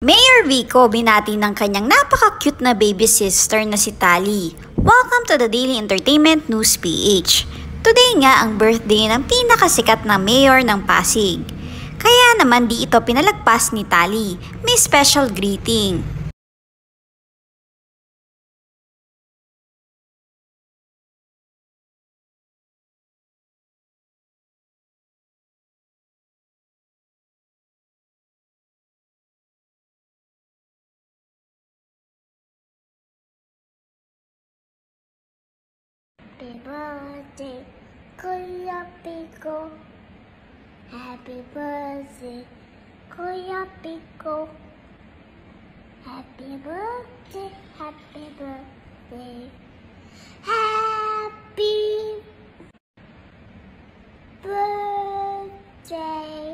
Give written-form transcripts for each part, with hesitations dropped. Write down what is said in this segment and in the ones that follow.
Mayor Vico binati ng kanyang napaka-cute na baby sister na si Tali. Welcome to the Daily Entertainment News PH. Today nga ang birthday ng pinakasikat na mayor ng Pasig. Kaya naman di ito pinalagpas ni Tali. May special greeting. Happy birthday, Kuya Pico. Happy birthday, Kuya Pico. Happy birthday, happy birthday. Happy birthday,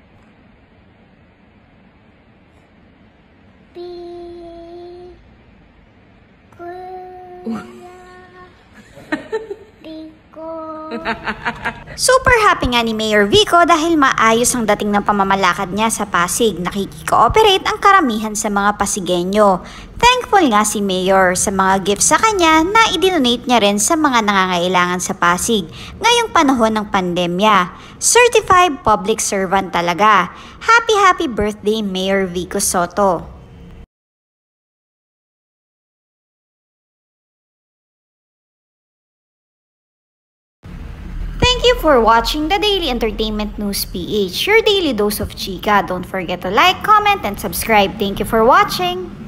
Super happy nga ni Mayor Vico dahil maayos ang dating ng pamamalakad niya sa Pasig. Nakikikooperate ang karamihan sa mga Pasigenyo. Thankful nga si Mayor sa mga gifts sa kanya na idinonate niya rin sa mga nangangailangan sa Pasig ngayong panahon ng pandemya. Certified public servant talaga. Happy birthday Mayor Vico Soto. Thank you for watching the Daily Entertainment News PH, your daily dose of chika. Don't forget to like, comment, and subscribe. Thank you for watching.